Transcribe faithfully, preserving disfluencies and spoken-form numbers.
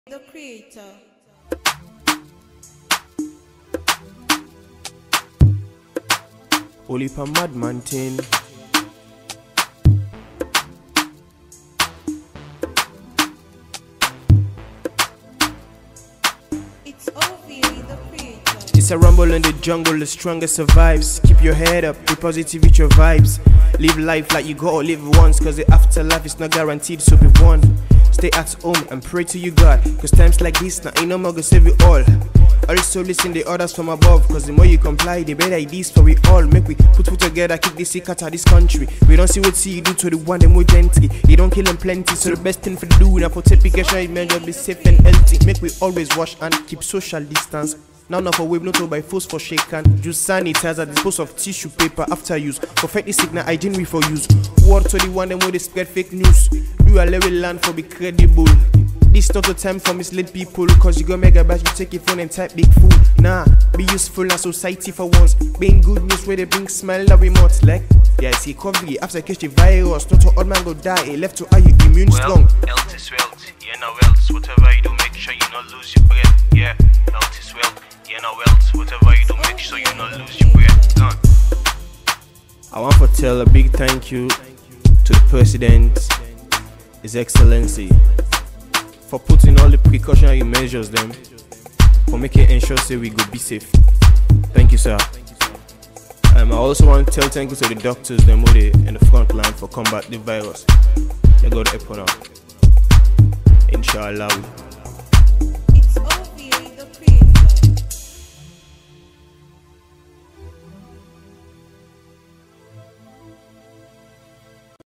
The creator. Only pa madman thing. It's O V A, the creator. It's a rumble in the jungle, the strongest survives. Keep your head up, be positive with your vibes. Live life like you gotta live once, cause the afterlife is not guaranteed, so be one. Stay at home and pray to you God, cause times like this, now ain't no more gonna save you all. Also listen the orders from above, cause the more you comply, the better it is for we all. Make we put put together, keep this sick out of this country. We don't see what see you do to the one them more gently. You don't kill them plenty, so the best thing for do now for typification is measure be safe and healthy. Make we always wash and keep social distance. Now not for wave, not to by force for shaken. Use sanitizer, dispose of tissue paper after use. Perfect the signal hygiene we for use. Word to the one them where they spread fake news. Do a level land for be credible. This not the time for mislead people, cause you go mega bad, you take your phone and type big fool. Nah, be useful in society for once. Being good news where they bring smile that we must like. Yeah, see recovery after catch the virus. Not to old man go die, left to are you immune well, strong. Health is wealth, yeah no wealth. Whatever you do, make sure you not lose your breath. Yeah, health is wealth, yeah no wealth. Whatever you do, make sure you not lose your breath. Gone. I want to tell a big thank you to the President, His Excellency, for putting all the precautionary measures them, for making ensure say we go be safe. Thank you, sir. Um, I also want to tell thank you to the doctors them who they in the front line for combat the virus. They got the help on. Inshallah.